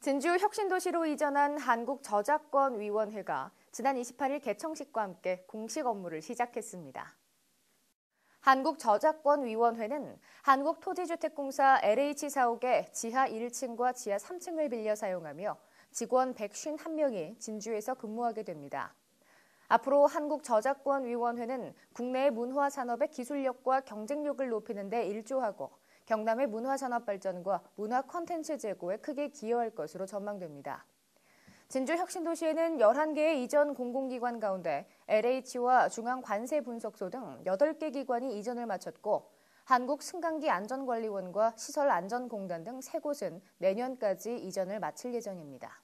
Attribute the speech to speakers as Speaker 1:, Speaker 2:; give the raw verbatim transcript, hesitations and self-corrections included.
Speaker 1: 진주 혁신도시로 이전한 한국저작권위원회가 지난 이십팔 일 개청식과 함께 공식 업무를 시작했습니다. 한국저작권위원회는 한국토지주택공사 엘에이치 사옥의 지하 일 층과 지하 삼 층을 빌려 사용하며 직원 백오십일 명이 진주에서 근무하게 됩니다. 앞으로 한국저작권위원회는 국내의 문화산업의 기술력과 경쟁력을 높이는 데 일조하고 경남의 문화산업 발전과 문화 콘텐츠 제고에 크게 기여할 것으로 전망됩니다. 진주 혁신도시에는 열한 개의 이전 공공기관 가운데 엘에이치와 중앙관세분석소 등 여덟 개 기관이 이전을 마쳤고 한국승강기안전관리원과 시설안전공단 등 세 곳은 내년까지 이전을 마칠 예정입니다.